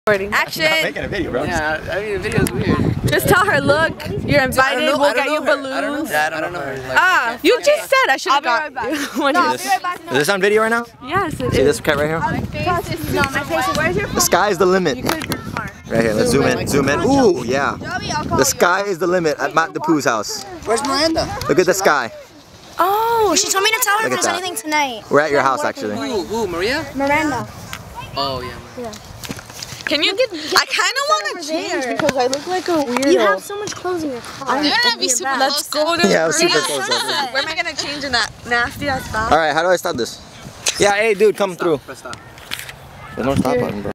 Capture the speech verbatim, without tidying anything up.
Action! I'm not making a video, bro. Yeah, I mean, the video's weird. Just tell her, look, you're invited, know, we'll get you balloons. I don't know her. I don't know her. Like, ah, you okay. just said I should have got right is, this, is this on video right now? Yes, it See is. this cat right here? My face is, no, my face is, where's your phone? The sky is the limit. You could have far. Right here, let's zoom in, zoom in. Ooh, yeah. The sky is the limit at Matt DePoo's house. Where's Miranda? Look at the sky. Oh, she told me to tell her Look if at there's that. anything tonight. We're at your house, actually. Who? Who? Maria? Miranda. Oh, yeah. Yeah. Can you get, I kind of want to change there. because I look like a weirdo. You have so much clothes in your car. I'm gonna be super Let's go to Yeah, super yeah. close. Where am I gonna change in that nasty ass spot? Alright, how do I stop this? Yeah, hey dude, come through. Press stop. There's no stop button, bro.